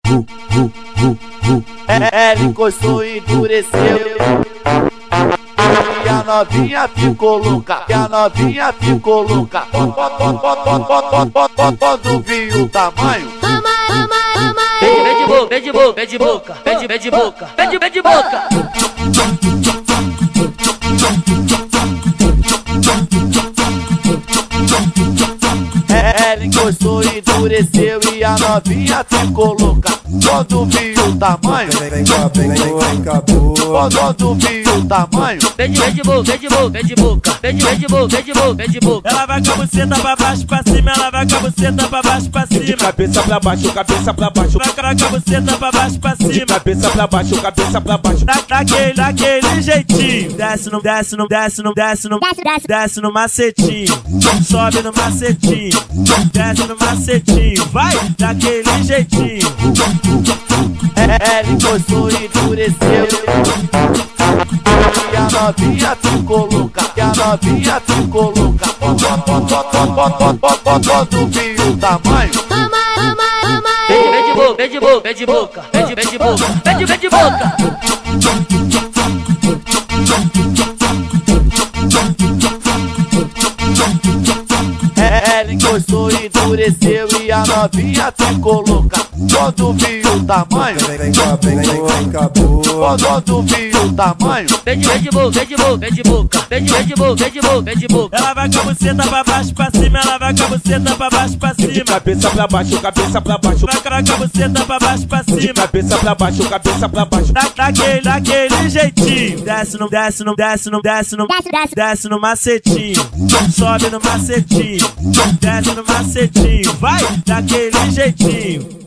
Ela encostou e endureceu. E a novinha ficou louca, e a novinha ficou louca. Quando viu o tamanho, vem de boca, vem de boca, vem de boca, vem de boca, vem de boca. ela encostou e endureceu. E a novinha ficou louca. Quando viu o tamanho, quando viu o tamanho, vem de boca, vem de boca, vem de boca, vem de boca, vem de boca, vem de boca. Ela vai com a buceta pra baixo, pra cima, ela vai com a buceta pra baixo, pra cima. De cabeça pra baixo, cabeça pra baixo. Vai com a buceta pra baixo, pra cima. De cabeça pra baixo, cabeça pra baixo. Daquele jeitinho. Desce no, desce no, desce no, desce no, desce no macetinho. Sobe no macetinho. Desce no macetinho. Vai daquele jeitinho. ela encostou e endureceu. E a novinha ficou louca, e a novinha ficou louca. Quando viu o tamanho, vem de boca, vem de boca, vem de boca, vem de boca, vem de boca. ela encostou e endureceu. E a novinha ficou louca. Quando viu o tamanho, quando viu o tamanho, vem de boca, vem de boca, vem de boca, vem de boca, vem de boca, vem de boca. Ela vai com a buceta pra baixo, pra cima, ela vai com a buceta pra baixo, pra cima. De cabeça pra baixo, cabeça pra baixo. Vai com a buceta pra baixo, pra De cima. cabeça pra baixo, cabeça pra baixo. Daquele jeitinho. Desce no, desce no, desce no, desce no, desce no macetinho. Sobe no macetinho. Desce no macetinho. Vai daquele jeitinho.